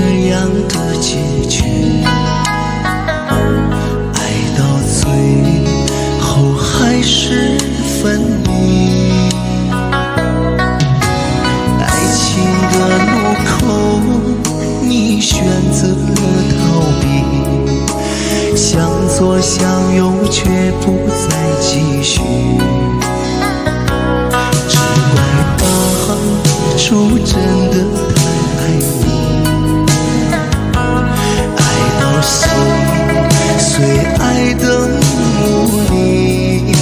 样的结局，爱到最后还是分离。爱情的路口，你选择了逃避，向左向右却不再继续。只怪当初真的太爱你，爱到心碎，爱的无力。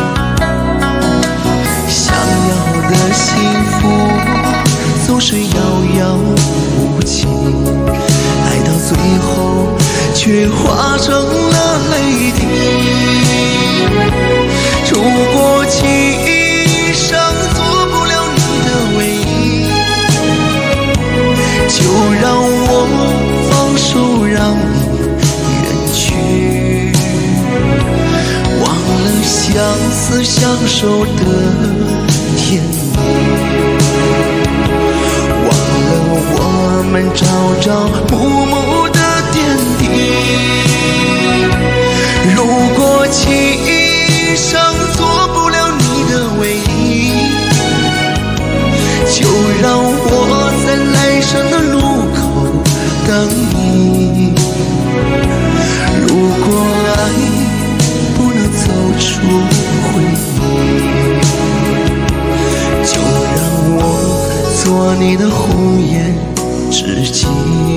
想要的幸福总是遥遥无期，爱到最后却化成了泪滴。如果今生做不了你的唯一，就让我放手，让你远去，忘了相思相守的甜蜜，忘了我们朝朝暮暮的点滴。如果今生做不了你的唯一，就让我在来生的路口等你。如果爱不能走出回忆，就让我做你的红颜知己。